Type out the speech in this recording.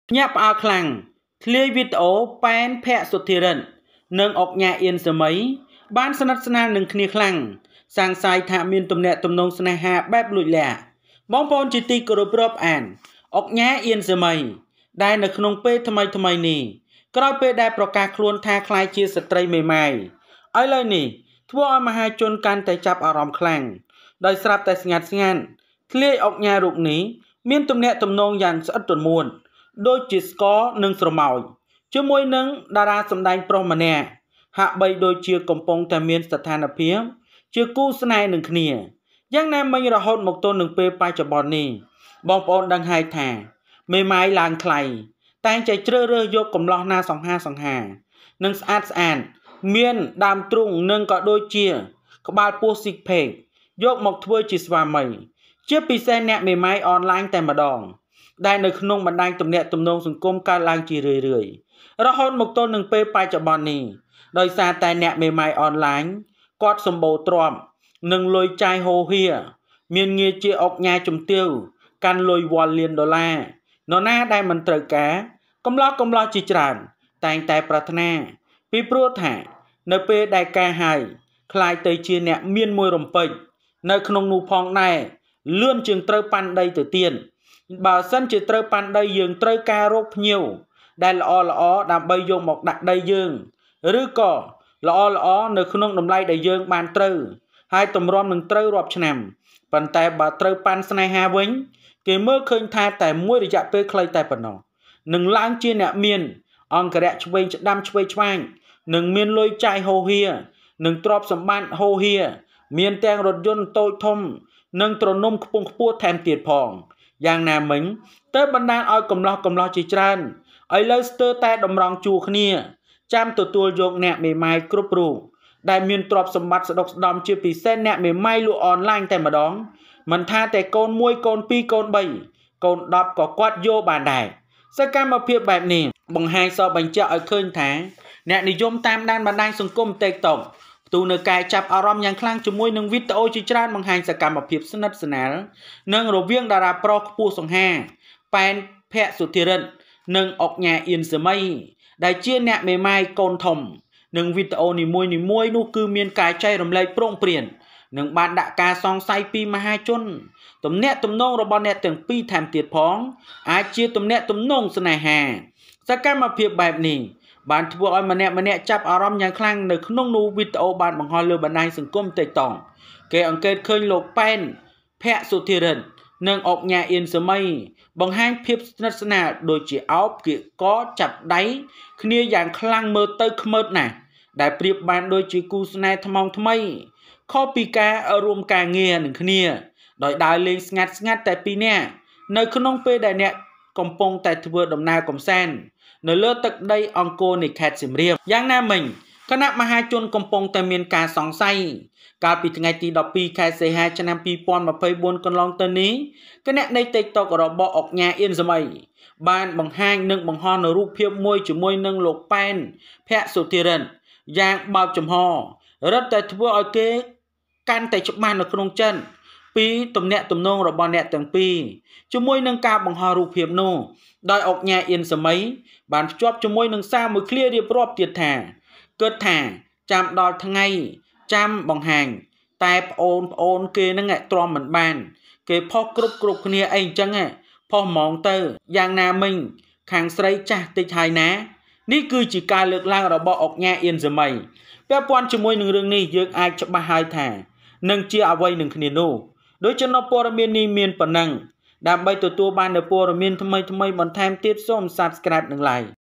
ញាប់អើខ្លាំងធ្លាយវីដេអូប៉ែនភ័ក្រសុធិរិននិងអុកញ៉ាអៀនសម័យបានស្និទ្ធស្នាលនឹងគ្នាខ្លាំងសាងសាយថាមានទំនាក់ទំនងស្នេហាបែបលួចលាក់បងប្អូនជាទីគោរពរាប់អានអុកញ៉ាអៀនសម័យដែលនៅក្នុងពេលថ្មីនេះក្រោយពេលដែលប្រកាសខ្លួនថាក្លាយជាស្ត្រីមេម៉ាយឥឡូវនេះធ្វើឲ្យមហាជនកាន់តែចាប់អារម្មណ៍ខ្លាំងដោយស្រាប់តែស្ងាត់ធ្លាយអុកញ៉ារូបនេះមានទំនាក់ទំនងយ៉ាងស្អិតរមួតដូចជាស្ករនិងស្រមោចជាមួយនឹងតារាសម្ដែងប្រុសម្នាក់ហាក់បីដូចជាកំពុងតែមានស្ថានភាពជាគូស្នេហ៍នឹងគ្នាយ៉ាងណាមិញរហូតមកទល់នឹងពេលបច្ចុប្បន្ននេះបងប្អូនដឹងហើយថាមេម៉ាយឡើងថ្លៃតែងតែជ្រើសរើសយកកំឡោះណាសង្ហានិងស្អាតមានដើមទ្រូងនិងក៏ដូចជាក្បាលពោះស៊ីកផេកយកមកធ្វើជាស្វាមីជាពិសេសអ្នកមេម៉ាយអនឡាញតែម្ដងដែលនៅក្នុងបណ្ដាញទំនាក់ទំនងសង្គមកើតឡើងជារឿយរហូតមកទល់នឹងពេលបច្ចុប្បន្ននេះដោយសារតែអ្នកមេម៉ាយអនឡាញគាត់សម្បូរទ្រព្យនិងលុយចាយហូរហៀមានងារជាអុកញ៉ាជំទាវកាន់លុយវ៉ាល់លានដុល្លារនរណាដែលមិនត្រូវការកំឡោះជាច្រើនតែងតែប្រាថ្នាពីព្រោះថានៅពេលដែលការហើយខ្លាយទៅជាអ្នកមានមួយរំពេចនៅក្នុងនោះផងដែរលឿនជាងត្រូវប៉ាន់ដីទៅទៀតបើសិនជាត្រូវប៉ាន់ដីយើងត្រូវការរកភ្ញៀវដែលល្អដើម្បីយកមកដាក់ដីយើងឬក៏ល្អនៅក្នុងតម្លៃដែលយើងបានត្រូវហើយតម្រាំនឹងត្រូវរាប់ឆ្នាំប៉ុន្តែបើត្រូវប៉ាន់ស្នេហាវិញគេមើលឃើញថាតែមួយរយៈពេលខ្លីតែប៉ុណ្ណោះនឹងឡើងជាអ្នកមានអង្គរៈឆ្វេងឆ្ដាំឆ្វេងឆ្វាញនឹងមានលុយចាយហូរហៀនឹងទ្រព្យសម្បត្តិហូរហៀមានទាំងរថយន្តតូចធំនិងទ្រនំខ្ពង់ខ្ពស់ថែមទៀតផងយ៉ាងណាមិញទៅបណ្ដាលឲ្យកំឡោះជាច្រើនឥឡូវស្ទើរតែតម្រង់ជួរគ្នាចាំទទួលយកអ្នកមេម៉ាយគ្រប់រូបដែលមានទ្រព្យសម្បត្តិស្ដុកស្ដំជាពិសេសអ្នកមេម៉ាយលក់អនឡាញតែម្ដងមិនថាតែកូន1កូន2កូន3កូន10ក៏គាត់យកបានដែរសកម្មភាពបែបនេះបង្ហាញសបញ្ជាក់ឲ្យឃើញថាអ្នកនិយមតាមដានបណ្ដាញសង្គម TikTok ផ្ទុះនៅការចាប់អារម្មណ៍យ៉ាងខ្លាំងជាមួយនឹងវីដេអូជាច្រើនបង្ហាញសកម្មភាពស្និទ្ធស្នាលនិងរវាងតារាប្រុសខ្ពស់សង្ហាប៉ែនភ័ក្រសុធិរិននិងអុកញ៉ាអៀនសម័យដែលជាអ្នកមេម៉ាយកូនធំនិងវីដេអូនីមួយនោះគឺមានការចែករំលែកប្រងព្រាននិងបានដាក់ការសង្ស័យពីមហាជនទំនាក់ទំនងរបស់អ្នកទាំងពីរថែមទៀតផងអាចជាទំនាក់ទំនងស្នេហាសកម្មភាពបែបនេះបានធ្វើឲ្យម្នាក់ចាប់អារម្មណ៍យ៉ាងខ្លាំងនៅក្នុងនោះវីដេអូបានបង្ហោះលើបណ្ដាញសង្គម TikTok គេអង្កេតឃើញលោកប៉ែនភ័ក្រសុធិរិននិងអុកញ៉ាអៀនសម័យបង្ហាញភាពស្និទ្ធស្នាលដូចជាអោបគៀកកចាប់ដៃគ្នាយ៉ាងខ្លាំងមើលទៅខ្មើតណាស់ដែលប្រៀបបានដូចជាគូស្នេហ៍ថ្មងថ្មីខុសពីការរួមការងារនឹងគ្នាដោយដើរលេងស្ងាត់តែពីរនាក់នៅក្នុងពេលដែលអ្នកកំពុងតែធ្វើដំណើរកម្សាន្តនៅលើទឹកដីអង្គរនៃខេត្តសៀមរាបយ៉ាងណាមិញគណៈមហាជនកំពុងតែមានការសង្ស័យកាលពីថ្ងៃទី12ខែសីហាឆ្នាំ2024កន្លងទៅនេះគណៈនៃ TikTok របស់អុកញ៉ាអៀនសម័យបានបង្ហាញនិងបង្ហោះនៅរូបភាពមួយជាមួយនឹងលោកប៉ែនភ័ក្រសុធិរិនយ៉ាងបើកចំហរឹតតែធ្វើឲ្យគេកាន់តែច្បាស់នៅក្នុងចិត្តពីទំនាក់ទំនងរបស់អ្នកទាំងពីរជាមួយនឹងការបង្ហោះរូបភាពនោះដោយអុកញ៉ាអៀនសម័យបានភ្ជាប់ជាមួយនឹងសារមួយឃ្លារៀបរាប់ទៀតថាគិតថាចាំដល់ថ្ងៃចាំបង្ហាញតែប្អូនគេនឹងទ្រាំមិនបានគេផុសគ្រប់គ្នាអីអញ្ចឹងផុសហ្មងទៅយ៉ាងណាមិញខាងស្រីចាស់តិចហើយណានេះគឺជាការលើកឡើងរបស់អុកញ៉ាអៀនសម័យពាក់ព័ន្ធជាមួយនឹងរឿងនេះយើងអាចច្បាស់ហើយថានឹងជាអ្វីនឹងគ្នានោះដោយចំណុចព័ត៌មាននេះមានប៉ុណ្ណឹងដើម្បីទទួលបាននូវព័ត៌មានថ្មីបន្ថែមទៀតសូម Subscribe និង Like